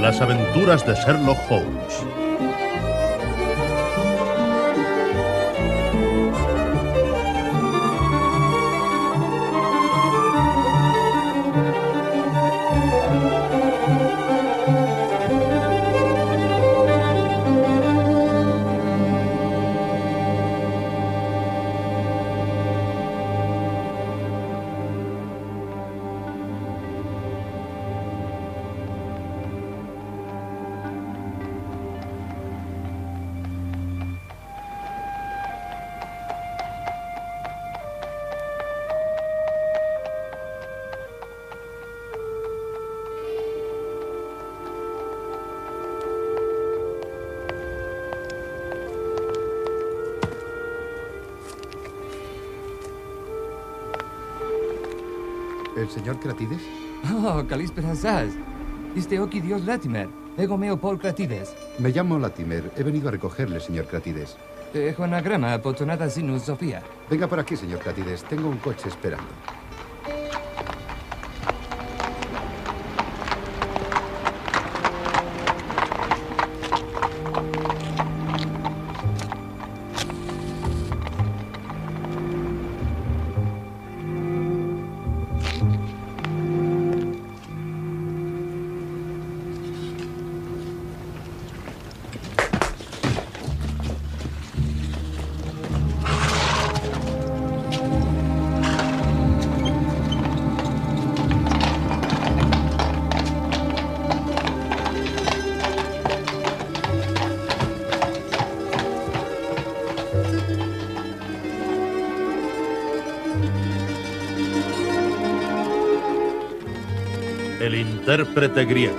Las aventuras de Sherlock Holmes. ¿El señor Cratides? Oh, καλησπέρα σας. Είστε ο κύριος Λάτιμερ. Εγώ είμαι ο Πολ Κρatides. Me llamo Latimer. He venido a recogerle, señor Cratides. Έχω ένα γράμμα από τον Αταζίνου Σοφία. Venga por aquí, señor Cratides. Tengo un coche esperando. El intérprete griego.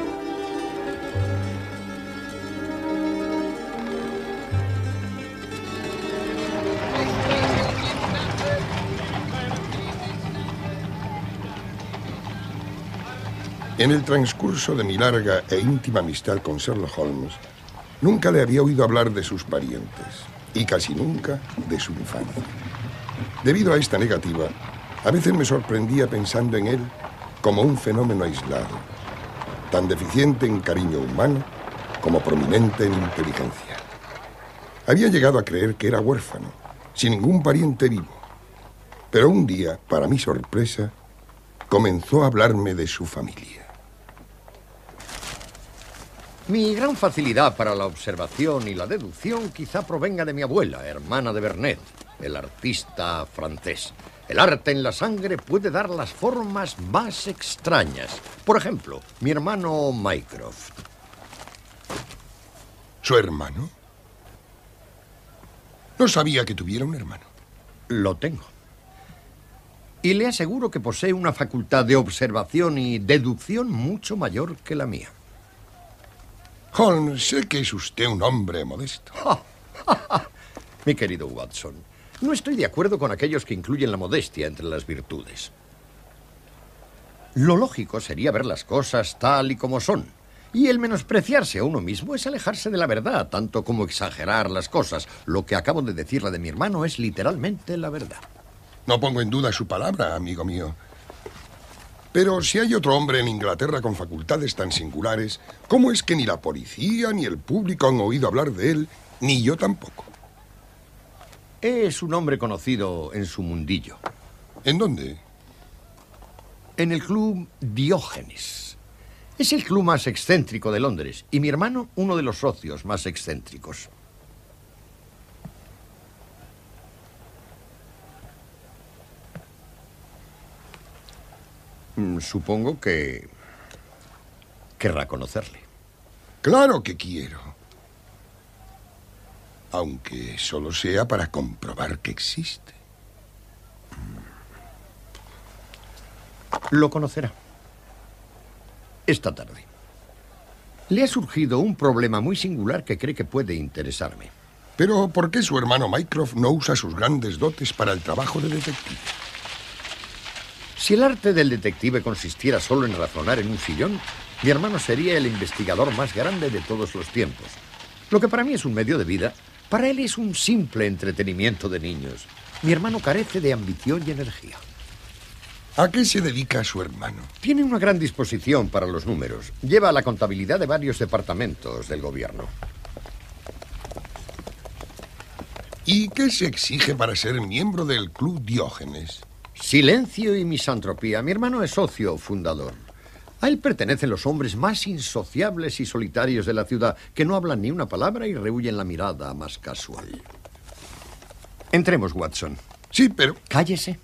En el transcurso de mi larga e íntima amistad con Sherlock Holmes, nunca le había oído hablar de sus parientes y casi nunca de su infancia. Debido a esta negativa, a veces me sorprendía pensando en él como un fenómeno aislado, tan deficiente en cariño humano como prominente en inteligencia. Había llegado a creer que era huérfano, sin ningún pariente vivo. Pero un día, para mi sorpresa, comenzó a hablarme de su familia. Mi gran facilidad para la observación y la deducción quizá provenga de mi abuela, hermana de Vernet, el artista francés. El arte en la sangre puede dar las formas más extrañas. Por ejemplo, mi hermano Mycroft. ¿Su hermano? No sabía que tuviera un hermano. Lo tengo. Y le aseguro que posee una facultad de observación y deducción mucho mayor que la mía. Holmes, sé que es usted un hombre modesto. Mi querido Watson, no estoy de acuerdo con aquellos que incluyen la modestia entre las virtudes. Lo lógico sería ver las cosas tal y como son. Y el menospreciarse a uno mismo es alejarse de la verdad, tanto como exagerar las cosas. Lo que acabo de decirle de mi hermano es literalmente la verdad. No pongo en duda su palabra, amigo mío. Pero si hay otro hombre en Inglaterra con facultades tan singulares, ¿cómo es que ni la policía ni el público han oído hablar de él, ni yo tampoco? Es un hombre conocido en su mundillo. ¿En dónde? En el club Diógenes. Es el club más excéntrico de Londres y mi hermano uno de los socios más excéntricos. Supongo que querrá conocerle. Claro que quiero. Aunque solo sea para comprobar que existe. Lo conocerá. Esta tarde. Le ha surgido un problema muy singular que cree que puede interesarme. Pero ¿por qué su hermano Mycroft no usa sus grandes dotes para el trabajo de detective? Si el arte del detective consistiera solo en razonar en un sillón, mi hermano sería el investigador más grande de todos los tiempos. Lo que para mí es un medio de vida, para él es un simple entretenimiento de niños. Mi hermano carece de ambición y energía. ¿A qué se dedica su hermano? Tiene una gran disposición para los números. Lleva la contabilidad de varios departamentos del gobierno. ¿Y qué se exige para ser miembro del Club Diógenes? Silencio y misantropía. Mi hermano es socio fundador. A él pertenecen los hombres más insociables y solitarios de la ciudad, que no hablan ni una palabra y rehuyen la mirada más casual. Entremos, Watson. Sí, pero... Cállese.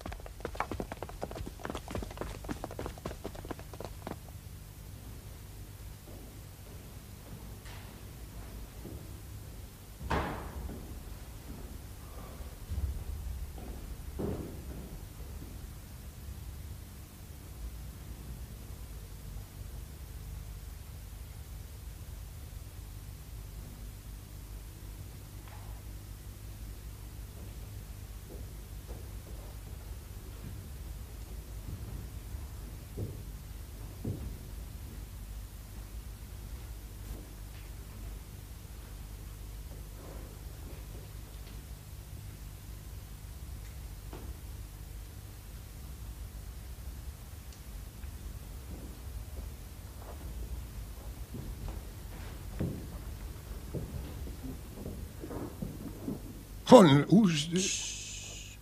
Holmes...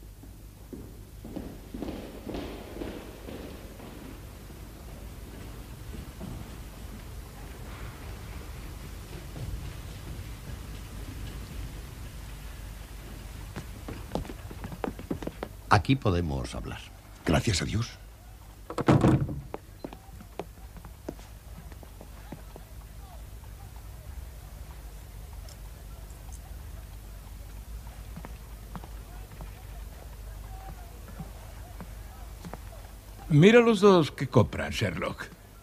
Aquí podemos hablar. Gracias a Dios. Mira los dos que compran, Sherlock.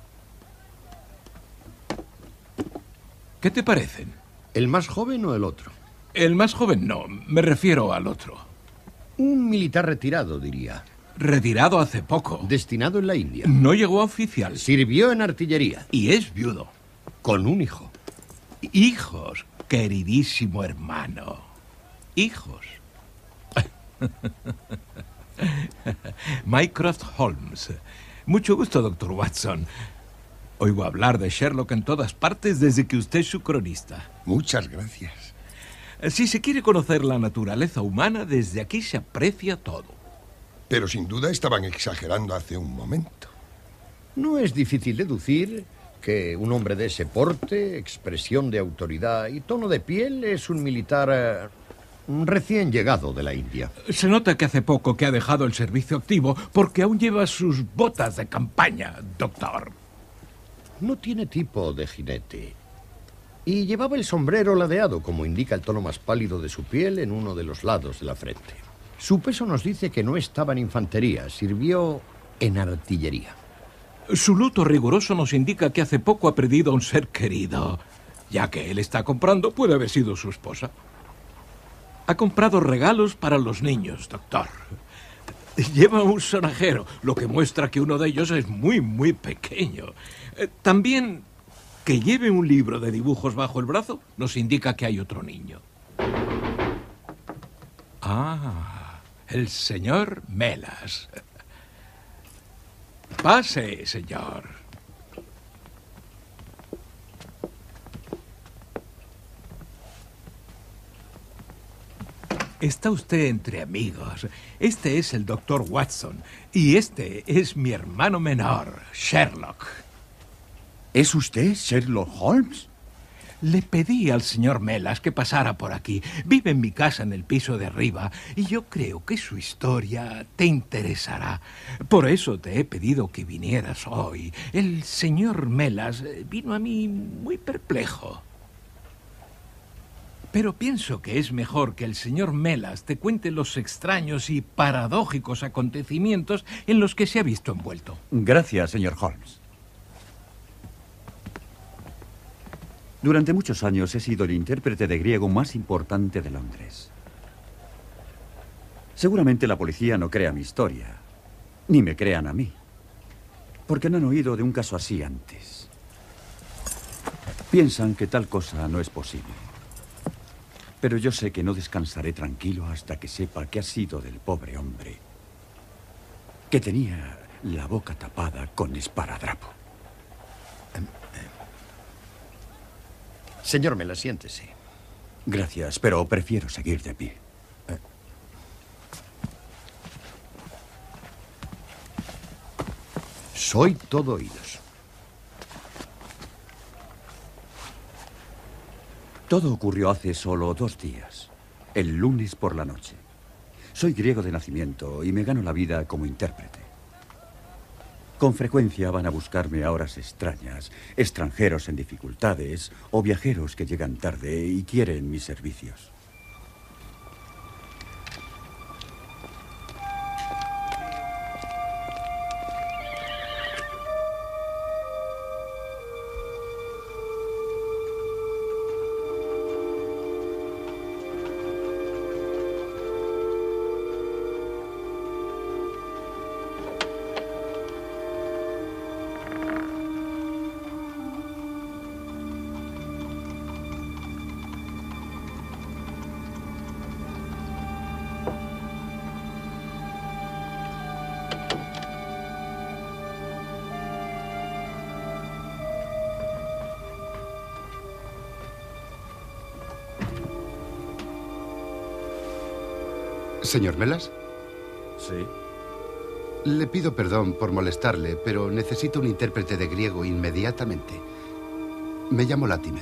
¿Qué te parecen? ¿El más joven o el otro? El más joven no, me refiero al otro. Un militar retirado, diría. Retirado hace poco. Destinado en la India. No llegó a oficial. Sirvió en artillería. Y es viudo. Con un hijo. Hijos, queridísimo hermano. Hijos. Mycroft Holmes. Mucho gusto, doctor Watson. Oigo hablar de Sherlock en todas partes desde que usted es su cronista. Muchas gracias. Si se quiere conocer la naturaleza humana, desde aquí se aprecia todo. Pero sin duda estaban exagerando hace un momento. No es difícil deducir que un hombre de ese porte, expresión de autoridad y tono de piel es un militar recién llegado de la India. Se nota que hace poco que ha dejado el servicio activo porque aún lleva sus botas de campaña, doctor. No tiene tipo de jinete. Y llevaba el sombrero ladeado, como indica el tono más pálido de su piel en uno de los lados de la frente. Su peso nos dice que no estaba en infantería, sirvió en artillería. Su luto riguroso nos indica que hace poco ha perdido a un ser querido. Ya que él está comprando, puede haber sido su esposa. Ha comprado regalos para los niños, doctor. Lleva un sonajero, lo que muestra que uno de ellos es muy, muy pequeño. También que lleve un libro de dibujos bajo el brazo nos indica que hay otro niño. Ah, el señor Melas. Pase, señor. Está usted entre amigos. Este es el doctor Watson y este es mi hermano menor, Sherlock. ¿Es usted Sherlock Holmes? Le pedí al señor Melas que pasara por aquí. Vive en mi casa en el piso de arriba y yo creo que su historia te interesará. Por eso te he pedido que vinieras hoy. El señor Melas vino a mí muy perplejo. Pero pienso que es mejor que el señor Melas te cuente los extraños y paradójicos acontecimientos en los que se ha visto envuelto. Gracias, señor Holmes. Durante muchos años he sido el intérprete de griego más importante de Londres. Seguramente la policía no crea mi historia, ni me crean a mí, porque no han oído de un caso así antes. Piensan que tal cosa no es posible. Pero yo sé que no descansaré tranquilo hasta que sepa qué ha sido del pobre hombre, que tenía la boca tapada con esparadrapo. Señor Melas, siéntese. Gracias, pero prefiero seguir de pie. Soy todo oídos. Todo ocurrió hace solo 2 días, el lunes por la noche. Soy griego de nacimiento y me gano la vida como intérprete. Con frecuencia van a buscarme a horas extrañas, extranjeros en dificultades o viajeros que llegan tarde y quieren mis servicios. Señor Melas, Sí. le pido perdón por molestarle, pero necesito un intérprete de griego inmediatamente. Me llamo Latimer.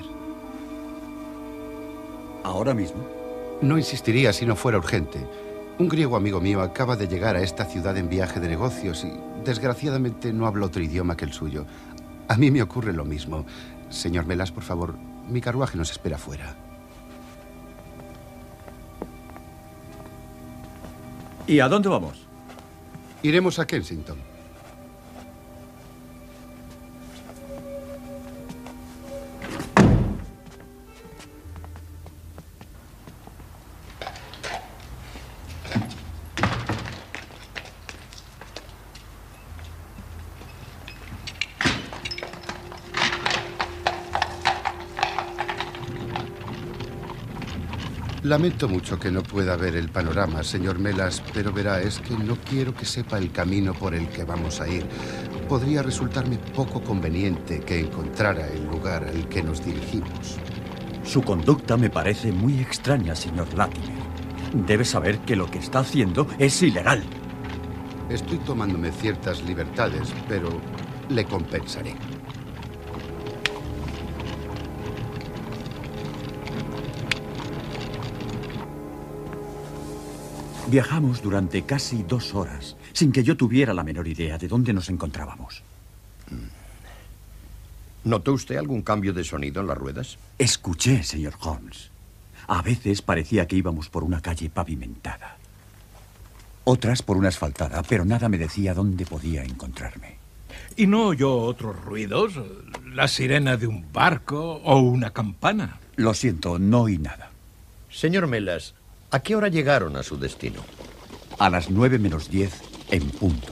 ¿Ahora mismo? No insistiría si no fuera urgente. Un griego amigo mío acaba de llegar a esta ciudad en viaje de negocios y, desgraciadamente, no habla otro idioma que el suyo. A mí me ocurre lo mismo. Señor Melas, por favor, mi carruaje nos espera fuera. ¿Y a dónde vamos? Iremos a Kensington. Lamento mucho que no pueda ver el panorama, señor Melas, pero verá, es que no quiero que sepa el camino por el que vamos a ir. Podría resultarme poco conveniente que encontrara el lugar al que nos dirigimos. Su conducta me parece muy extraña, señor Latimer. Debe saber que lo que está haciendo es ilegal. Estoy tomándome ciertas libertades, pero le compensaré. Viajamos durante casi 2 horas, sin que yo tuviera la menor idea de dónde nos encontrábamos. ¿Notó usted algún cambio de sonido en las ruedas? Escuché, señor Holmes. A veces parecía que íbamos por una calle pavimentada. Otras por una asfaltada, pero nada me decía dónde podía encontrarme. ¿Y no oyó otros ruidos? ¿La sirena de un barco o una campana? Lo siento, no oí nada. Señor Melas, ¿a qué hora llegaron a su destino? A las 9 menos 10 en punto.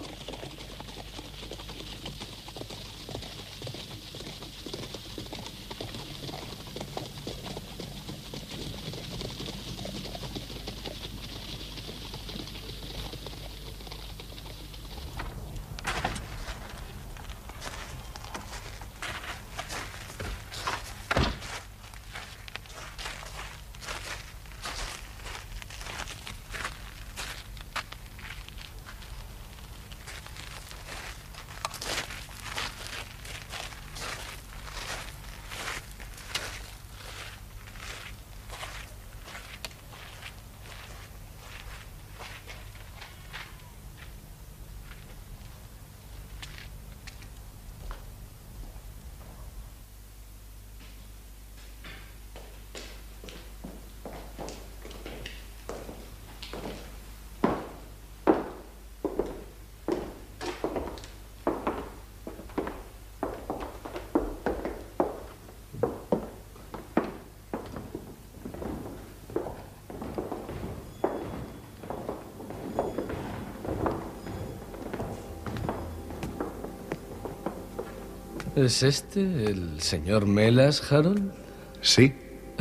¿Es este el señor Melas, Harold? Sí.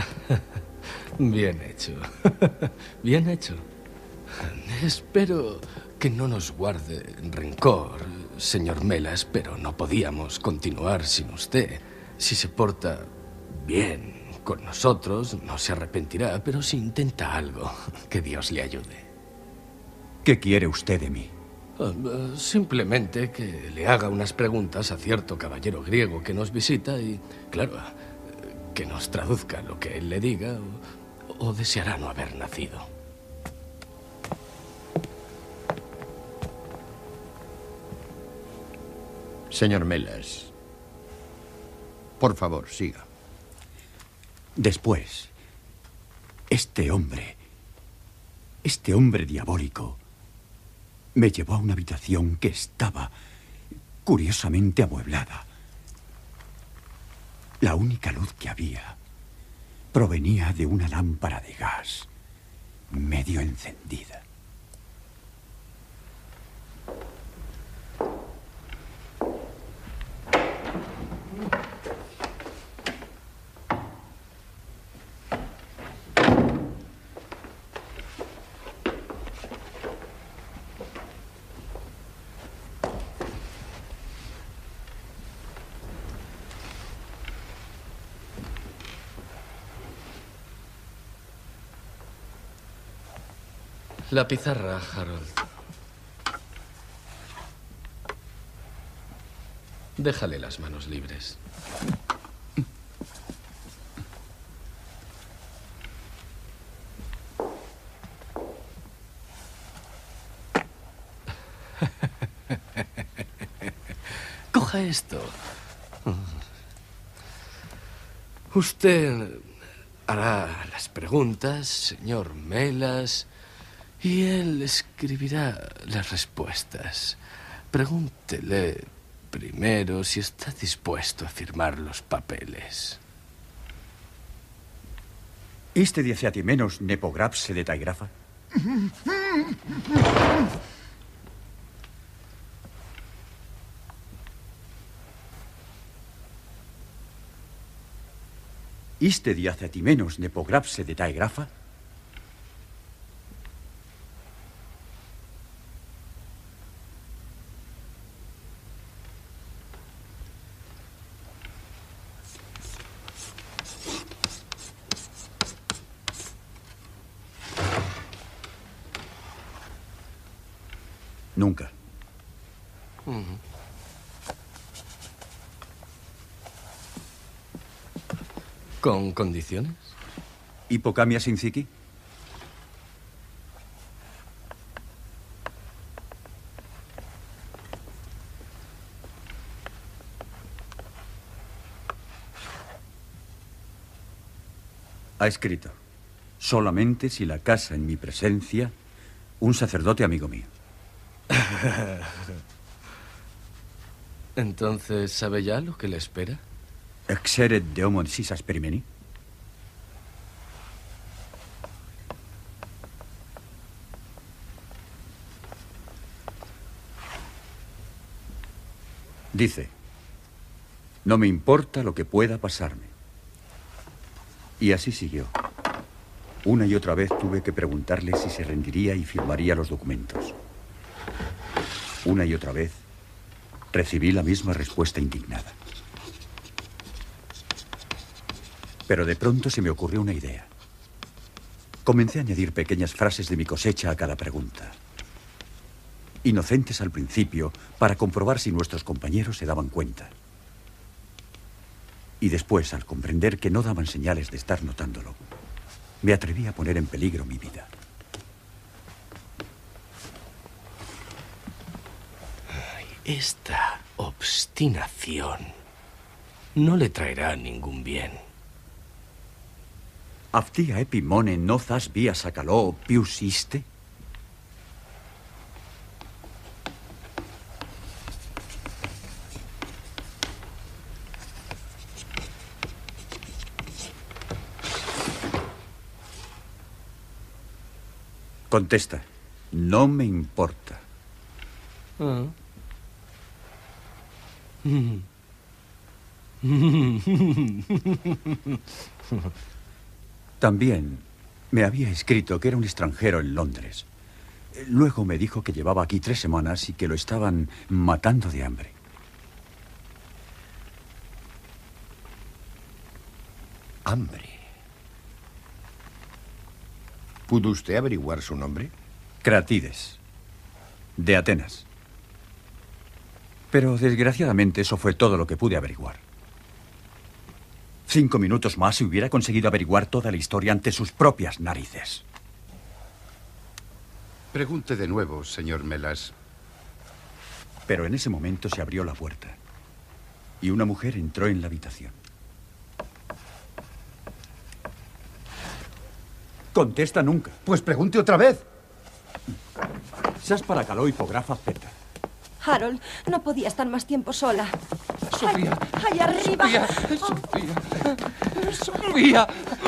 Bien hecho. Bien hecho. Espero que no nos guarde rencor señor Melas, pero no podíamos continuar sin usted. Si se porta bien con nosotros, no se arrepentirá, pero si intenta algo, que Dios le ayude. ¿Qué quiere usted de mí? Simplemente que le haga unas preguntas a cierto caballero griego que nos visita y, claro, que nos traduzca lo que él le diga o deseará no haber nacido. Señor Melas, por favor, siga. Después, este hombre diabólico, me llevó a una habitación que estaba curiosamente amueblada. La única luz que había provenía de una lámpara de gas medio encendida. La pizarra, Harold. Déjale las manos libres. Coja esto. Usted hará las preguntas, señor Melas, y él escribirá las respuestas. Pregúntele primero si está dispuesto a firmar los papeles. ¿Iste diaciatimenos nepograpse de taigrafa? ¿Iste diaciatimenos nepograpse de taigrafa? Nunca. ¿Con condiciones? ¿Hipocamia syncytiae? Ha escrito: solamente si la casa en mi presencia un sacerdote amigo mío. Entonces, ¿sabe ya lo que le espera? Exeret deomon sisas perimeni. Dice: no me importa lo que pueda pasarme. Y así siguió. Una y otra vez tuve que preguntarle si se rendiría y firmaría los documentos. Una y otra vez recibí la misma respuesta indignada. Pero de pronto se me ocurrió una idea. Comencé a añadir pequeñas frases de mi cosecha a cada pregunta. Inocentes al principio, para comprobar si nuestros compañeros se daban cuenta. Y después, al comprender que no daban señales de estar notándolo, me atreví a poner en peligro mi vida. Esta obstinación no le traerá ningún bien. Aftia epimone nozas via sacaló pius iste. Contesta: no me importa. También me había escrito que era un extranjero en Londres, Luego me dijo que llevaba aquí 3 semanas y que lo estaban matando de hambre. Hambre. ¿Pudo usted averiguar su nombre? Cratides, de Atenas. Pero desgraciadamente eso fue todo lo que pude averiguar. 5 minutos más y hubiera conseguido averiguar toda la historia ante sus propias narices. Pregunte de nuevo, señor Melas. Pero en ese momento se abrió la puerta y una mujer entró en la habitación. Contesta nunca. Pues pregunte otra vez. Sas para caló hipografa Z. Harold, no podía estar más tiempo sola. Sofía. ¡Allá arriba! Sofía. Sofía.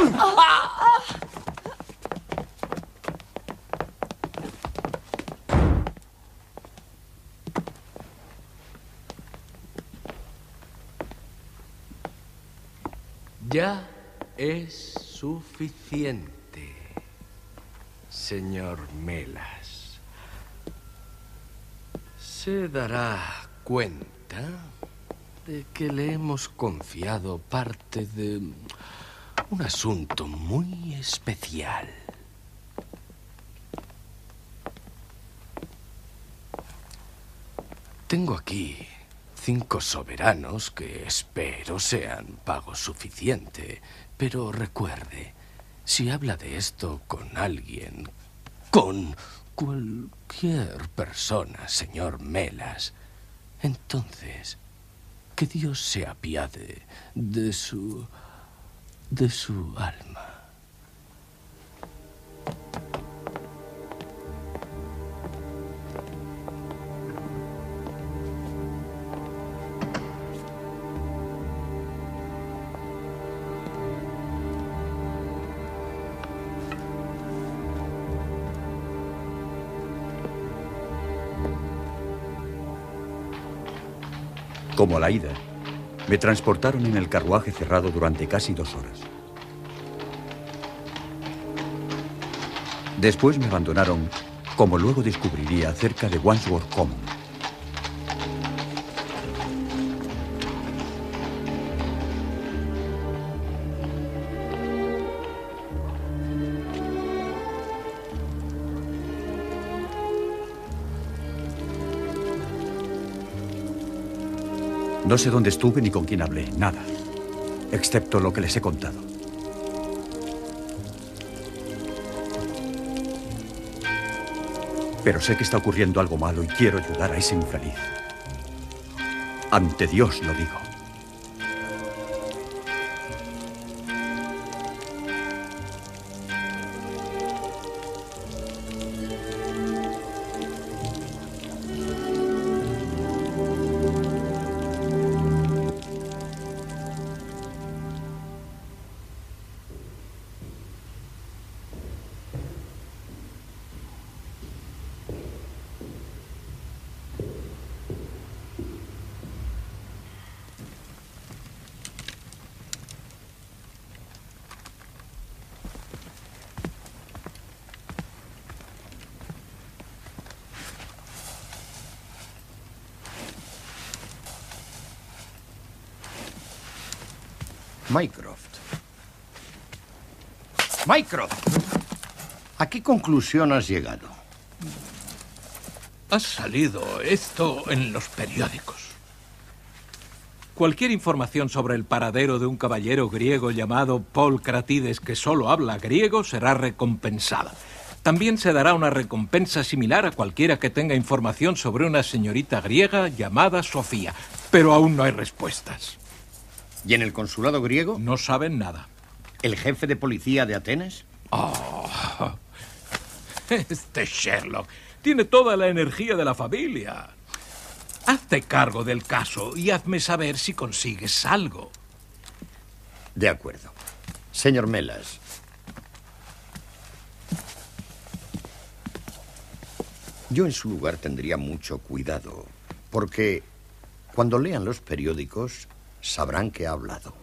Ya es suficiente, señor Melas. Se dará cuenta de que le hemos confiado parte de un asunto muy especial. Tengo aquí 5 soberanos que espero sean pago suficiente. Pero recuerde, si habla de esto con alguien, con cualquier persona, señor Melas, entonces que Dios se apiade de su alma. Como a la ida, me transportaron en el carruaje cerrado durante casi 2 horas. Después me abandonaron, como luego descubriría, cerca de Wandsworth Common. No sé dónde estuve ni con quién hablé, nada, excepto lo que les he contado. Pero sé que está ocurriendo algo malo y quiero ayudar a ese infeliz. Ante Dios lo digo. Mycroft. Mycroft, ¿a qué conclusión has llegado? Ha salido esto en los periódicos. Cualquier información sobre el paradero de un caballero griego llamado Paul Cratides que solo habla griego será recompensada. También se dará una recompensa similar a cualquiera que tenga información sobre una señorita griega llamada Sofía. Pero aún no hay respuestas. ¿Y en el consulado griego? No saben nada. ¿El jefe de policía de Atenas? Oh, este Sherlock tiene toda la energía de la familia. Hazte cargo del caso y hazme saber si consigues algo. De acuerdo. Señor Melas. Yo en su lugar tendría mucho cuidado, porque cuando lean los periódicos sabrán que ha hablado.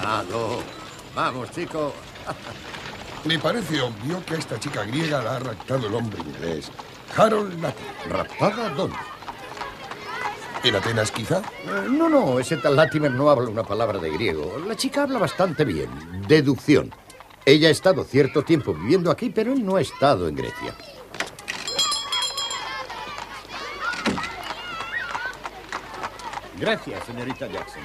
ganado. Vamos, chico. Me parece obvio que a esta chica griega la ha raptado el hombre inglés, Harold Latimer. ¿Raptada dónde? ¿En Atenas, quizá? No, ese tal Latimer no habla una palabra de griego. La chica habla bastante bien. Deducción. Ella ha estado cierto tiempo viviendo aquí, pero él no ha estado en Grecia. Gracias, señorita Jackson.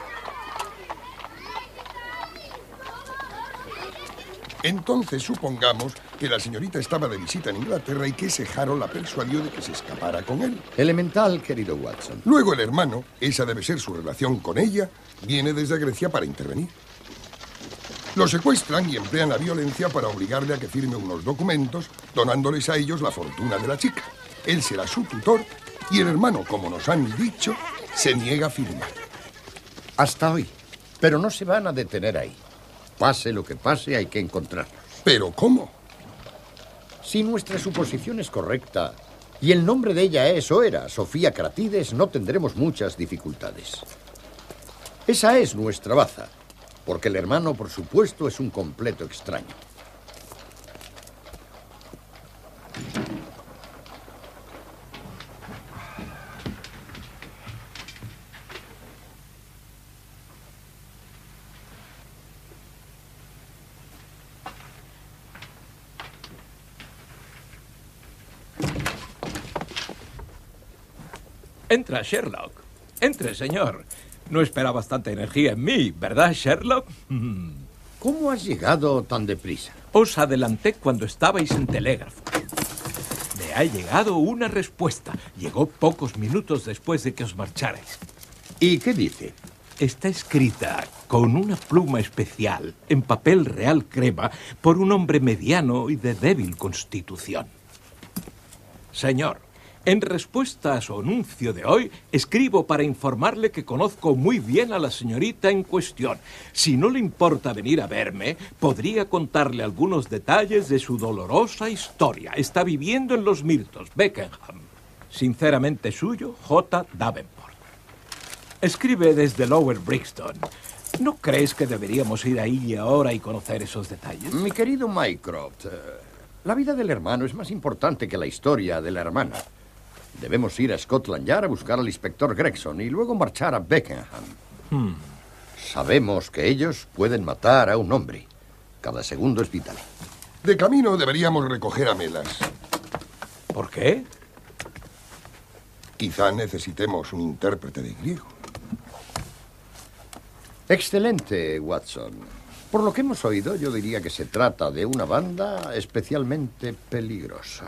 Entonces supongamos que la señorita estaba de visita en Inglaterra y que ese Harold la persuadió de que se escapara con él. Elemental, querido Watson. Luego el hermano, esa debe ser su relación con ella, viene desde Grecia para intervenir. Lo secuestran y emplean la violencia para obligarle a que firme unos documentos, donándoles a ellos la fortuna de la chica. Él será su tutor y el hermano, como nos han dicho, se niega a firmar. Hasta hoy. Pero no se van a detener ahí. Pase lo que pase, hay que encontrarlos. ¿Pero cómo? Si nuestra suposición es correcta y el nombre de ella es o era Sofía Cratides, no tendremos muchas dificultades. Esa es nuestra baza, porque el hermano, por supuesto, es un completo extraño. Entra, Sherlock. Entre, señor. No esperabas tanta energía en mí, ¿verdad, Sherlock? ¿Cómo has llegado tan deprisa? Os adelanté cuando estabais en telégrafo. Me ha llegado una respuesta. Llegó pocos minutos después de que os marcharais. ¿Y qué dice? Está escrita con una pluma especial, en papel real crema, por un hombre mediano y de débil constitución. Señor, en respuesta a su anuncio de hoy, escribo para informarle que conozco muy bien a la señorita en cuestión. Si no le importa venir a verme, podría contarle algunos detalles de su dolorosa historia. Está viviendo en Los Miltos, Beckenham. Sinceramente suyo, J. Davenport. Escribe desde Lower Brixton. ¿No crees que deberíamos ir ahí ahora y conocer esos detalles? Mi querido Mycroft, la vida del hermano es más importante que la historia de la hermana. Debemos ir a Scotland Yard a buscar al inspector Gregson y luego marchar a Beckenham. Sabemos que ellos pueden matar a un hombre. Cada segundo es vital. De camino deberíamos recoger a Melas. ¿Por qué? Quizá necesitemos un intérprete de griego. Excelente, Watson. Por lo que hemos oído, yo diría que se trata de una banda especialmente peligrosa.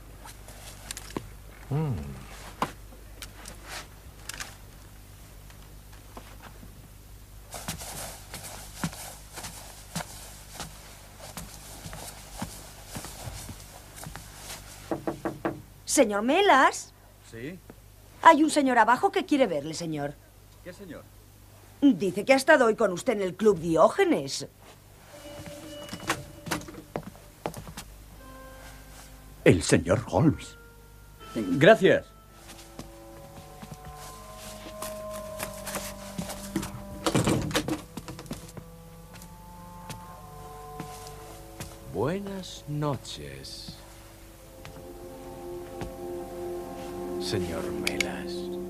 Señor Melas. ¿Sí? Hay un señor abajo que quiere verle, señor. ¿Qué señor? Dice que ha estado hoy con usted en el Club Diógenes. El señor Holmes. Gracias. Buenas noches, señor Melas.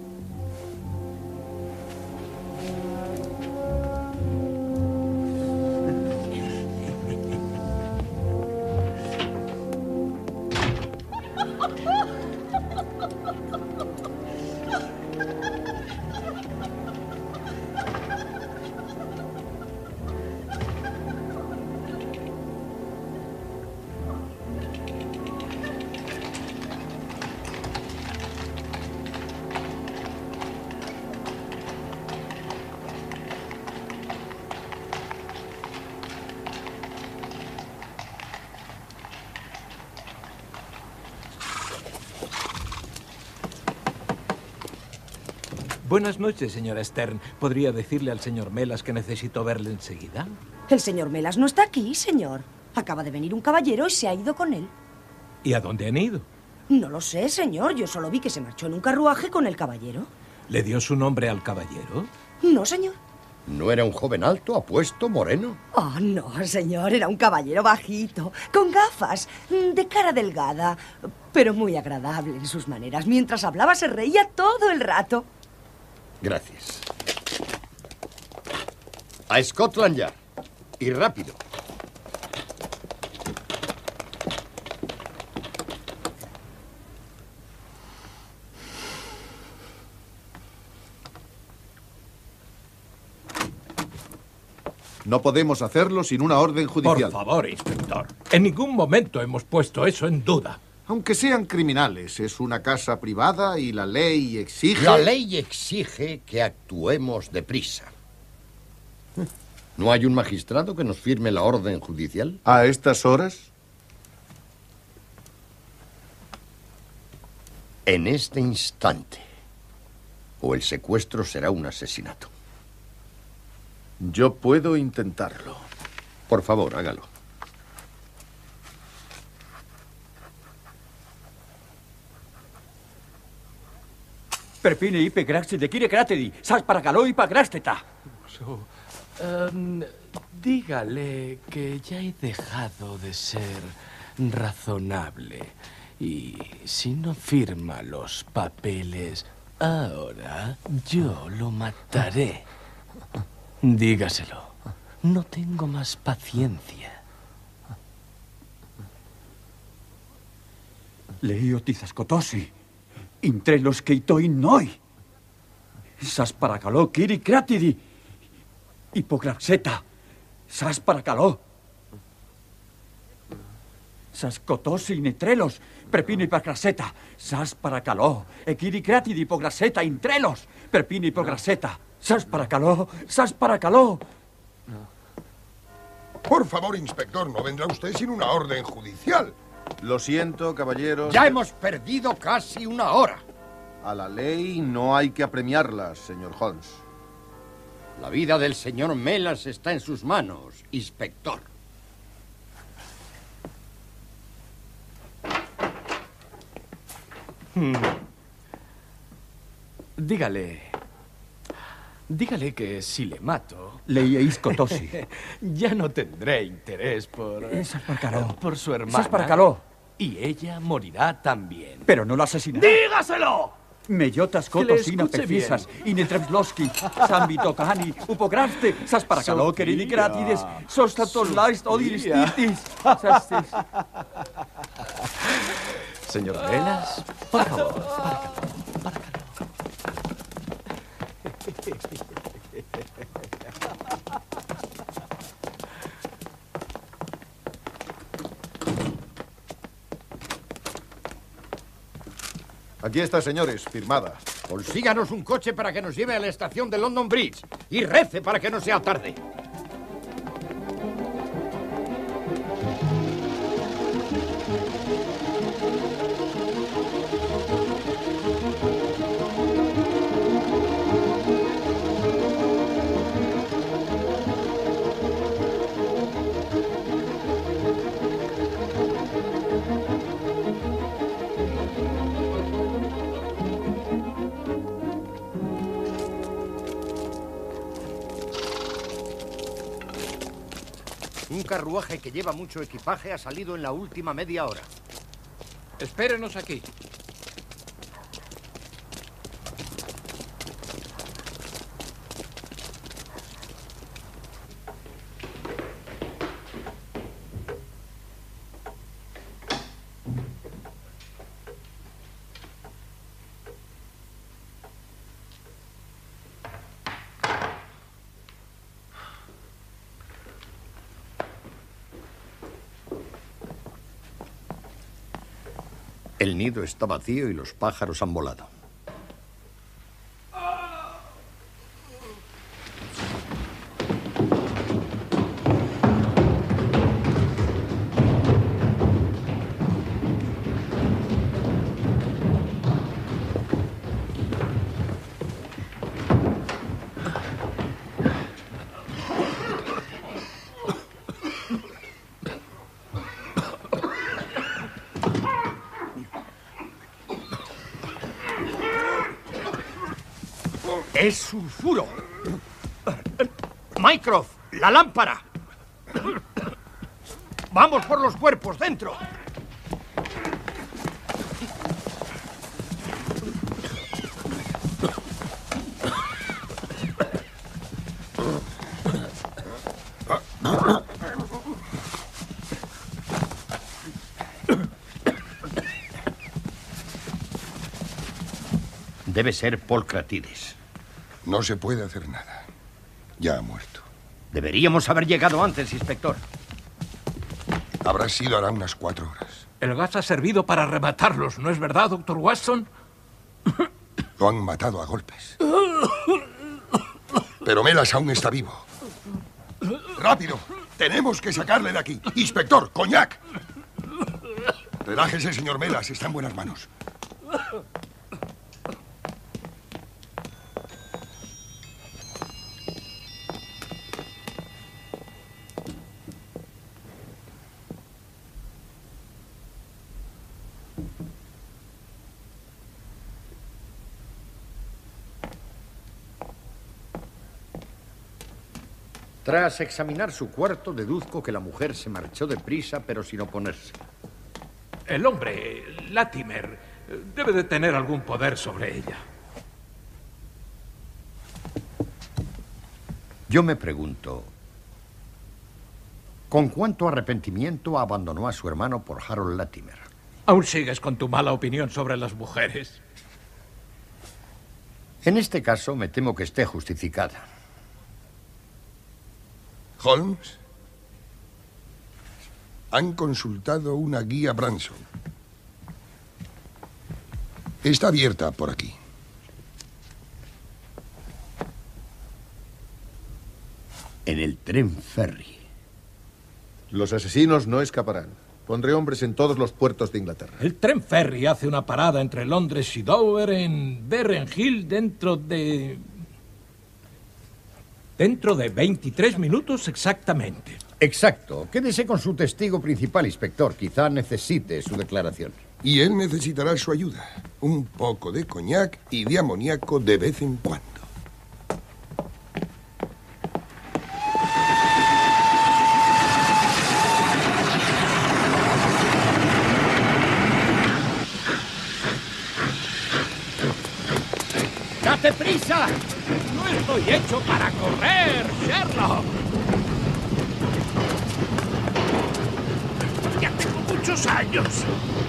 Buenas noches, señora Stern. ¿Podría decirle al señor Melas que necesito verle enseguida? El señor Melas no está aquí, señor. Acaba de venir un caballero y se ha ido con él. ¿Y a dónde han ido? No lo sé, señor. Yo solo vi que se marchó en un carruaje con el caballero. ¿Le dio su nombre al caballero? No, señor. ¿No era un joven alto, apuesto, moreno? Oh, no, señor, era un caballero bajito, con gafas, de cara delgada, pero muy agradable en sus maneras. Mientras hablaba se reía todo el rato. Gracias. A Scotland Yard. Y rápido. No podemos hacerlo sin una orden judicial. Por favor, inspector. En ningún momento hemos puesto eso en duda. Aunque sean criminales, es una casa privada y la ley exige... La ley exige que actuemos deprisa. ¿No hay un magistrado que nos firme la orden judicial? ¿A estas horas? En este instante. O el secuestro será un asesinato. Yo puedo intentarlo. Por favor, hágalo. Perpine ipe graxe de kire kratedi, sas para caló y pa grasteta. Dígale que ya he dejado de ser razonable. Y si no firma los papeles ahora, yo lo mataré. Dígaselo. No tengo más paciencia. Leio tizascotosi, entre los que itoi noi. Sas para caló kiri kratidi, hipocraxeta, sas para caló. Sas cotosi netrelos, perpino hipocraxeta, sas para caló, ekiri kratidi hipocraxeta intrelos, perpino hipocraxeta. ¡Sas para caló! ¡Sas para caló! Por favor, inspector, no vendrá usted sin una orden judicial. Lo siento, caballeros. Ya hemos perdido casi una hora. A la ley no hay que apremiarla, señor Holmes. La vida del señor Melas está en sus manos, inspector. Dígale que si le mato... Leíais cotosi. Ya no tendré interés por... Sas para caló. Por su hermana. Sas para caló. Y ella morirá también. Pero no la asesinará. ¡Dígaselo! Mellotas cotosina perfisas, inetrevsloski, sambitokani, upograste, sas para caló, queridi gratides, sostatos laist odiristitis. Señor Melas, por favor, para caló, para caló. Aquí está, señores, firmada. Consíganos un coche para que nos lleve a la estación de London Bridge y rece para que no sea tarde. Un carruaje que lleva mucho equipaje ha salido en la última media hora. Espérenos aquí. El nido está vacío y los pájaros han volado. ¡Es sulfuro! Mycroft, la lámpara. Vamos por los cuerpos, dentro. Debe ser Polcratides. No se puede hacer nada. Ya ha muerto. Deberíamos haber llegado antes, inspector. Habrá sido hará unas 4 horas. El gas ha servido para rematarlos, ¿no es verdad, doctor Watson? Lo han matado a golpes. Pero Melas aún está vivo. ¡Rápido! Tenemos que sacarle de aquí. Inspector, coñac. Relájese, señor Melas. Está en buenas manos. Tras examinar su cuarto, deduzco que la mujer se marchó deprisa, pero sin oponerse. El hombre, Latimer, debe de tener algún poder sobre ella. Yo me pregunto, ¿con cuánto arrepentimiento abandonó a su hermano por Harold Latimer? Aún sigues con tu mala opinión sobre las mujeres. En este caso, me temo que esté justificada. Holmes, han consultado una guía Branson. Está abierta por aquí. En el tren ferry. Los asesinos no escaparán. Pondré hombres en todos los puertos de Inglaterra. El tren ferry hace una parada entre Londres y Dover en Berren Hill dentro de 23 minutos exactamente. Exacto. Quédese con su testigo principal, inspector. Quizá necesite su declaración. Y él necesitará su ayuda. Un poco de coñac y de amoníaco de vez en cuando. ¡Date prisa! ¡No estoy hecho para correr, Sherlock! Ya tengo muchos años.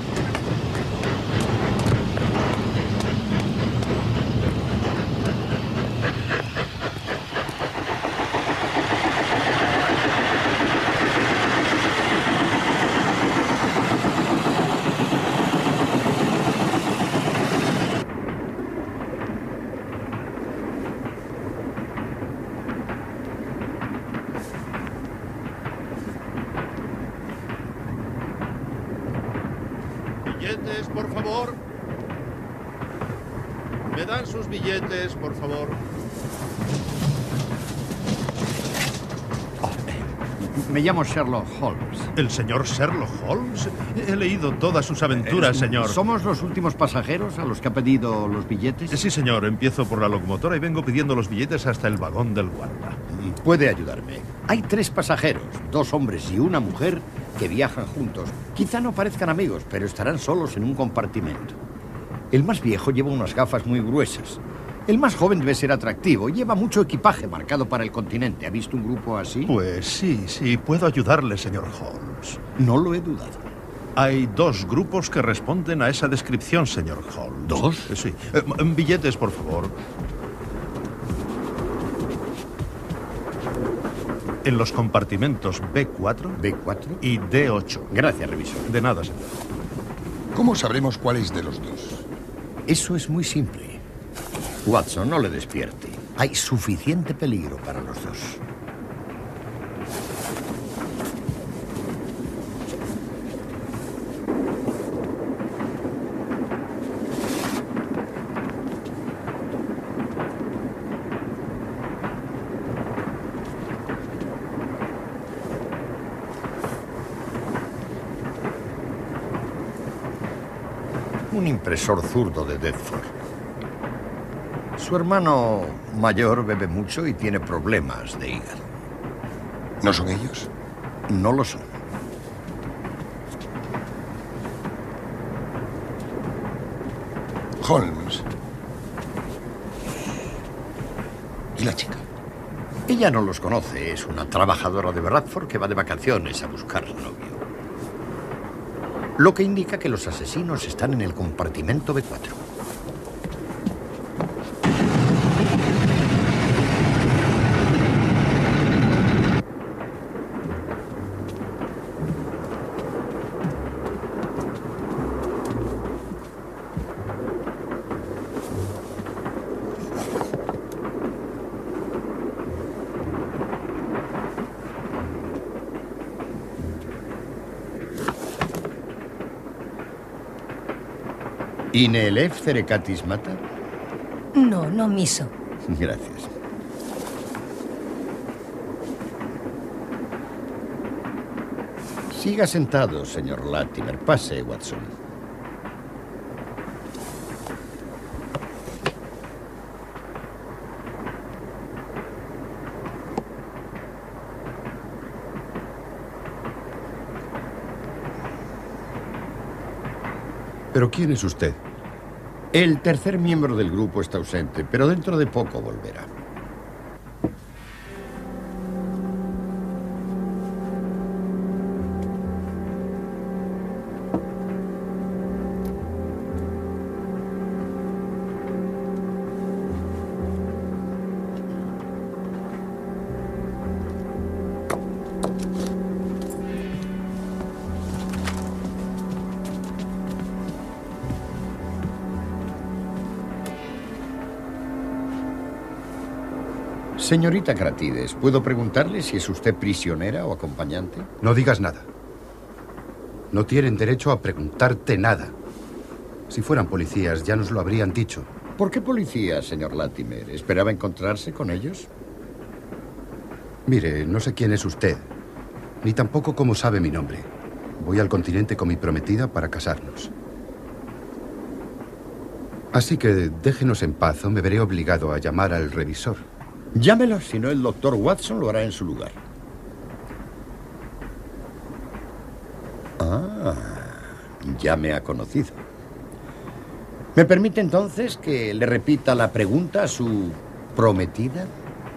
Billetes, por favor. ¿Me dan sus billetes, por favor? Me llamo Sherlock Holmes. ¿El señor Sherlock Holmes? He leído todas sus aventuras, señor. ¿Somos los últimos pasajeros a los que ha pedido los billetes? Sí, señor. Empiezo por la locomotora y vengo pidiendo los billetes hasta el vagón del guarda. Puede ayudarme. Hay 3 pasajeros, 2 hombres y una mujer, que viajan juntos. Quizá no parezcan amigos, pero estarán solos en un compartimento. El más viejo lleva unas gafas muy gruesas. El más joven debe ser atractivo. Lleva mucho equipaje marcado para el continente. ¿Ha visto un grupo así? Pues sí, puedo ayudarle, señor Holmes. No lo he dudado. Hay 2 grupos que responden a esa descripción, señor Holmes. ¿2? Sí. Billetes, por favor. En los compartimentos B4, B4 y D8. Gracias, revisor. De nada, señor. ¿Cómo sabremos cuál es de los 2? Eso es muy simple. Watson, no le despierte. Hay suficiente peligro para los 2. Un impresor zurdo de Deptford. Su hermano mayor bebe mucho y tiene problemas de hígado. ¿No son ellos? No lo son. Holmes. ¿Y la chica? Ella no los conoce. Es una trabajadora de Bradford que va de vacaciones a buscar novio. Lo que indica que los asesinos están en el compartimento B4. ¿Inelef Cerecatis Mata? No, no miso. Gracias. Siga sentado, señor Latimer. Pase, Watson. ¿Pero quién es usted? El tercer miembro del grupo está ausente, pero dentro de poco volverá. Señorita Cratides, ¿puedo preguntarle si es usted prisionera o acompañante? No digas nada. No tienen derecho a preguntarte nada. Si fueran policías, ya nos lo habrían dicho. ¿Por qué policías, señor Latimer? ¿Esperaba encontrarse con ellos? Mire, no sé quién es usted, ni tampoco cómo sabe mi nombre. Voy al continente con mi prometida para casarnos. Así que déjenos en paz o me veré obligado a llamar al revisor. Llámelo, si no el doctor Watson lo hará en su lugar. Ah, ya me ha conocido. ¿Me permite entonces que le repita la pregunta a su prometida?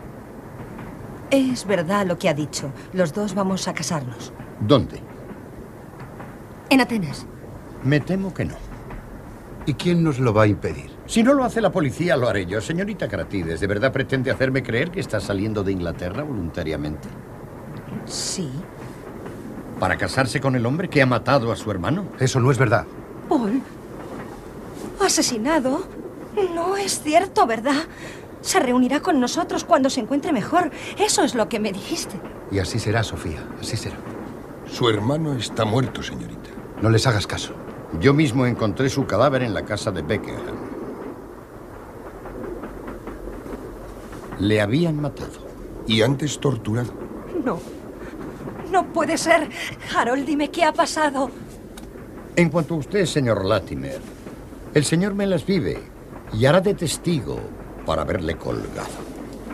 Es verdad lo que ha dicho. Los dos vamos a casarnos. ¿Dónde? En Atenas. Me temo que no. ¿Y quién nos lo va a impedir? Si no lo hace la policía, lo haré yo. Señorita Cratides, ¿de verdad pretende hacerme creer que está saliendo de Inglaterra voluntariamente? Sí. ¿Para casarse con el hombre que ha matado a su hermano? Eso no es verdad. Paul. ¿Asesinado? No es cierto, ¿verdad? Se reunirá con nosotros cuando se encuentre mejor. Eso es lo que me dijiste. Y así será, Sofía. Así será. Su hermano está muerto, señorita. No les hagas caso. Yo mismo encontré su cadáver en la casa de Beckenham. Le habían matado. Y antes torturado. No. No puede ser. Harold, dime qué ha pasado. En cuanto a usted, señor Latimer, el señor Melas vive y hará de testigo para haberle colgado.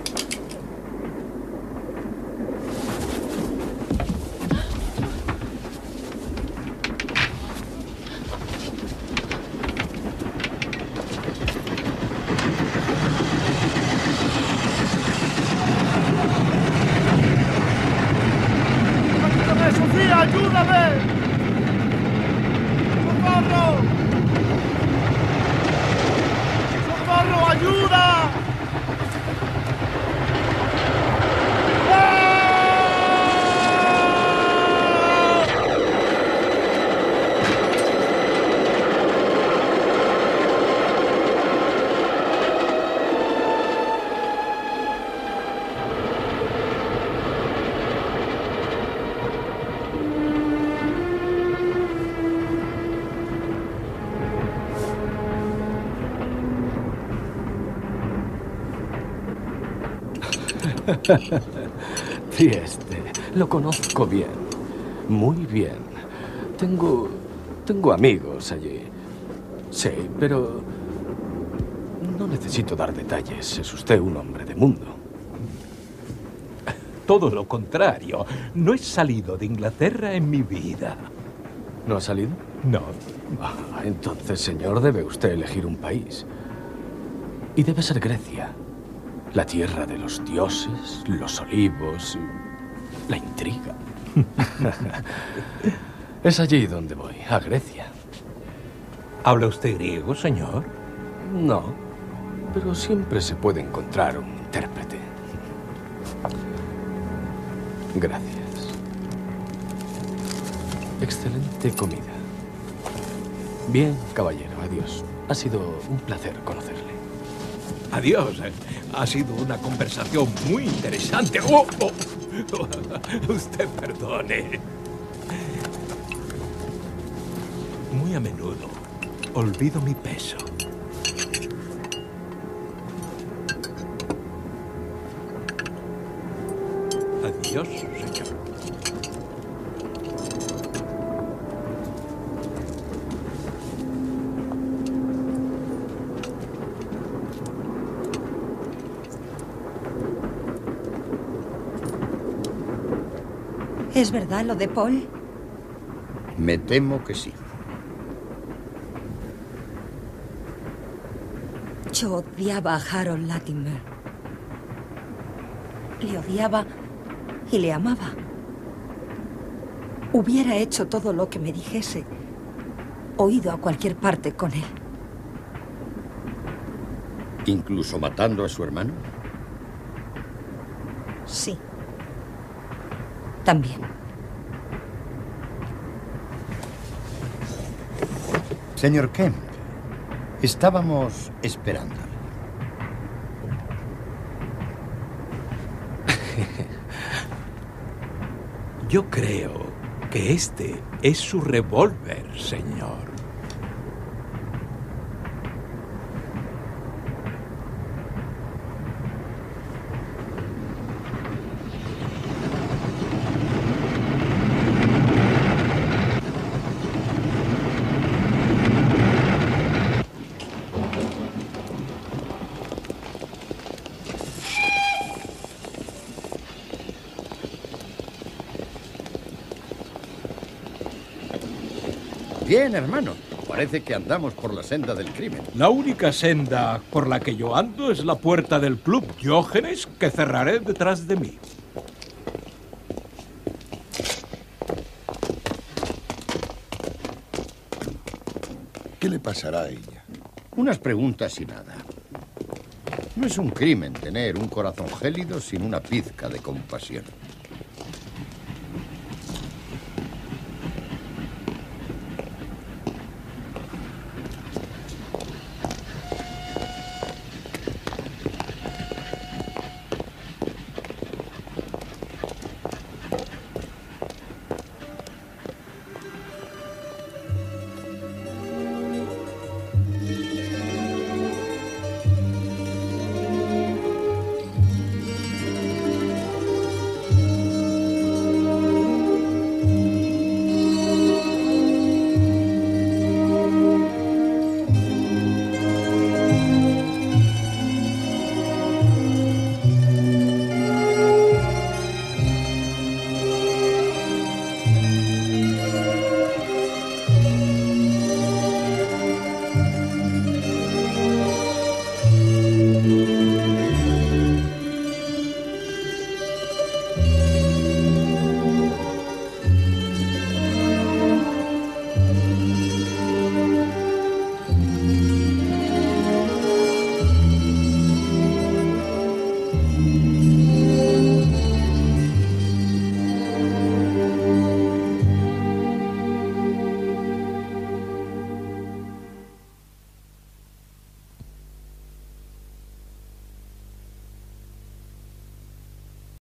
¡Sofía, ayúdame! ¡Socorro! ¡Socorro, ayuda! Trieste, lo conozco bien. Muy bien. Tengo amigos allí. Sí, pero no necesito dar detalles. Es usted un hombre de mundo. todo lo contrario. No he salido de Inglaterra en mi vida. ¿No ha salido? No. Ah, entonces, señor, debe usted elegir un país. Y debe ser Grecia. La tierra de los dioses, los olivos, la intriga. Es allí donde voy, a Grecia. ¿Habla usted griego, señor? No, pero siempre se puede encontrar un intérprete. Gracias. Excelente comida. Bien, caballero, adiós. Ha sido un placer conocerle. Adiós. Ha sido una conversación muy interesante. ¡Oh! ¡Oh! Usted perdone. Muy a menudo olvido mi peso. Adiós, señor. ¿Es verdad lo de Paul? Me temo que sí. Yo odiaba a Harold Latimer. Le odiaba y le amaba. Hubiera hecho todo lo que me dijese, o ido a cualquier parte con él. ¿Incluso matando a su hermano? Sí. También. Señor Kemp, estábamos esperándole. Yo creo que este es su revólver, señor. Bien, hermano. Parece que andamos por la senda del crimen. La única senda por la que yo ando es la puerta del Club Diógenes que cerraré detrás de mí. ¿Qué le pasará a ella? Unas preguntas y nada. No es un crimen tener un corazón gélido sin una pizca de compasión.